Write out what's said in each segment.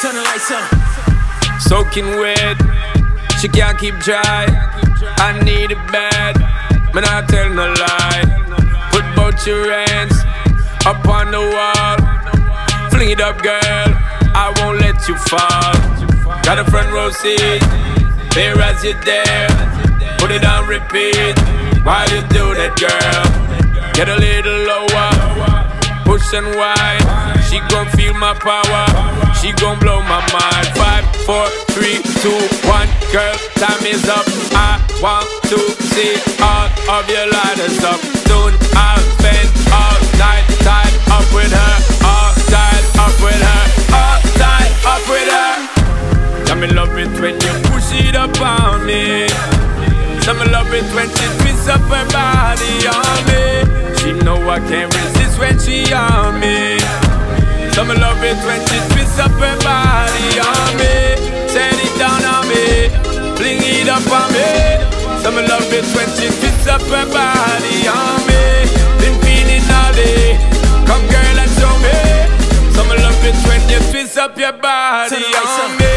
Turn the lights up. Soaking wet, she can't keep dry. I need it bad, man, I tell no lie. Put both your hands up on the wall. Fling it up, girl, I won't let you fall. Got a front row seat, there as you're there. Put it on repeat while you do that, girl. Get a little lower, push and whine. She gon' feel my power, she gon' blow my mind. 5, 4, 3, 2, 1, girl, time is up. I want to see all of your lighters up. Soon I'll spend all night tied up with her, all tied up with her, all tied up with her. Some love it when you push it up on me. Some love it when she twists up her body on me. She know I can't resist when she on me. Some love it when she twists up her body on me. Set it down on me, fling it up on me. Some love it when she twists up her body on me. Been feeling all day, come girl and show me. Some love it when you twist up your body on me.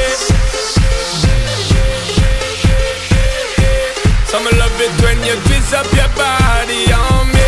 Some love it when you twist up your body on me.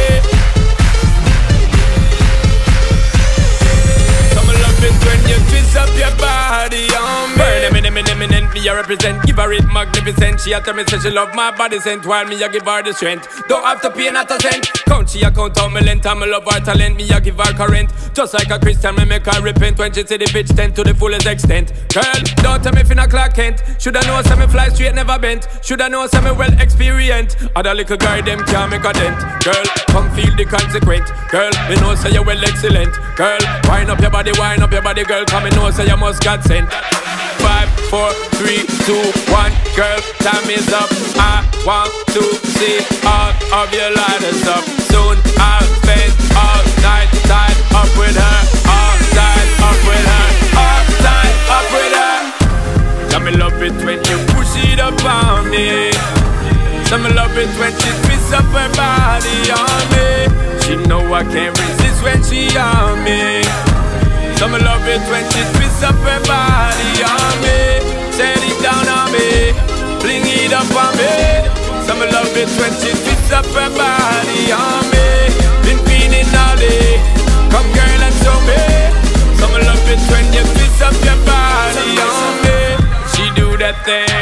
Some love it when you twist up your body on me. Burn eminent, me I represent. Give her it magnificent. She a tell me say she love my body scent, while me I give her the strength. Don't have to pay not a cent. Count she a count out my length, and me love her talent. Me I give her current. Just like a Christian, me make her repent when she see the bitch tend to the fullest extent. Girl, don't tell me finna Clark Kent. Shoulda know say me fly straight, never bent. Shoulda know say me well experienced. Other little guy them can't make a dent. Girl, come feel the consequence. Girl, me know say you well excellent. Girl, wind up your body, girl. Come me know say you must God sent. 5, 4, 3, 2, 1, girl, time is up. I want to see all of your lighters up. Soon I'll spend all night tied up with her, all tied up with her, all tied up with her. Some love it when you push it up on me. Some love it when she twists up her body on me. She know I can't resist when she on me. Some love it when she twists up her body on me. Set it down on me, fling it up on me. Some love it when she twists up her body on me. Been feeling all day, come girl and show me. Some love it when you twist up your body on me. She do that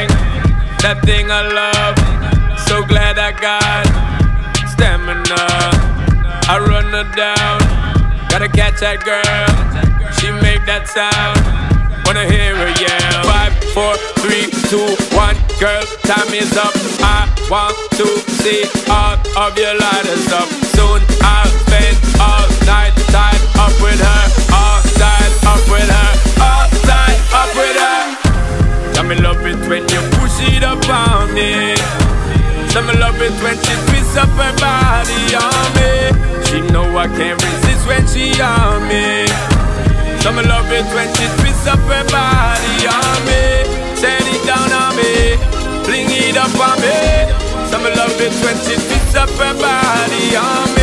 thing I love. So glad I got stamina. I run her down, gotta catch that girl. She make that sound, wanna hear her yell. 5, 4, 3, 2, 1, girl, time is up. I want to see all of your lighters up. Soon I'll spend all night tied up with her, all tied up with her, all tied up with her. Some love it when you push it up on me. Some love it when she twists up her body on me. She know I can't resist when she on me. Some love it when she twists up her body on me. Set it down on me, fling it up on me. Some love it when she twists up her body on me.